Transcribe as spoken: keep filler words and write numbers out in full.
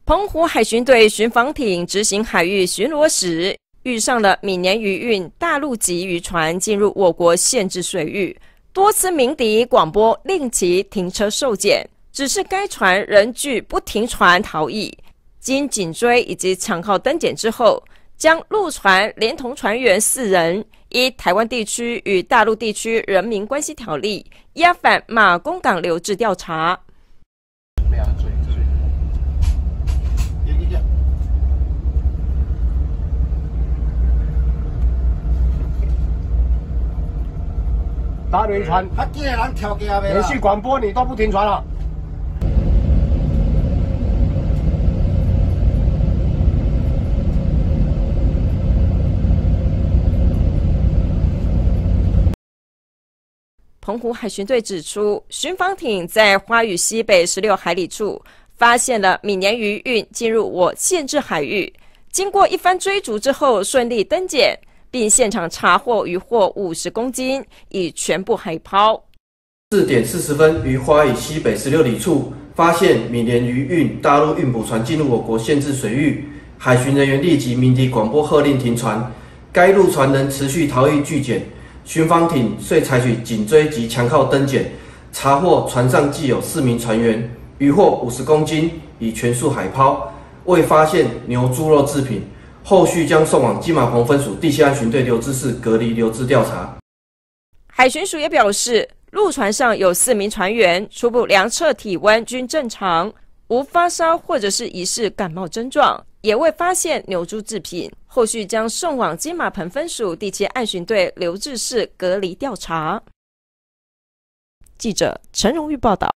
澎湖海巡队巡防艇执行海域巡逻时，遇上了闽年渔运大陆籍渔船进入我国限制水域，多次鸣笛广播令其停车受检，只是该船仍拒不停船逃逸。经紧追以及抢号登检之后，将陆船连同船员四人依台湾地区与大陆地区人民关系条例押返马公港留置调查。 搭轮船，连续广播你都不停船了。 澎湖海巡队指出，巡防艇在花屿西北十六海里处发现了闽年渔运进入我限制海域，经过一番追逐之后，顺利登检，并现场查获渔获五十公斤，已全部海抛。 四点四十分，于花屿西北十六里处发现闽年渔运大陆运补船进入我国限制水域，海巡人员立即鸣笛广播喝令停船，该陆船仍持续逃逸拒检。巡防艇遂采取紧追及强靠登检，查获船上既有四名船员，渔获五十公斤，已全数海抛，未发现牛猪肉制品。后续将送往金马澎分署第七岸巡队留置室隔离留置调查。 海巡署也表示，陆船上有四名船员，初步量测体温均正常，无发烧或者是疑似感冒症状，也未发现牛猪制品。后续将送往金马澎分署第七岸巡队留置室隔离调查。记者陈荣玉报道。